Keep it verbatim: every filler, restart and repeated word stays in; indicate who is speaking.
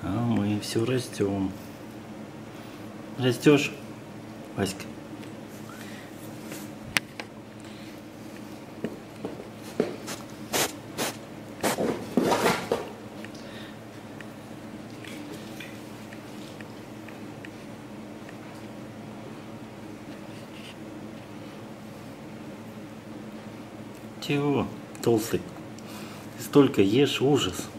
Speaker 1: А мы все растем. Растешь, Васька? Чего, толстый? Ты столько ешь, ужас.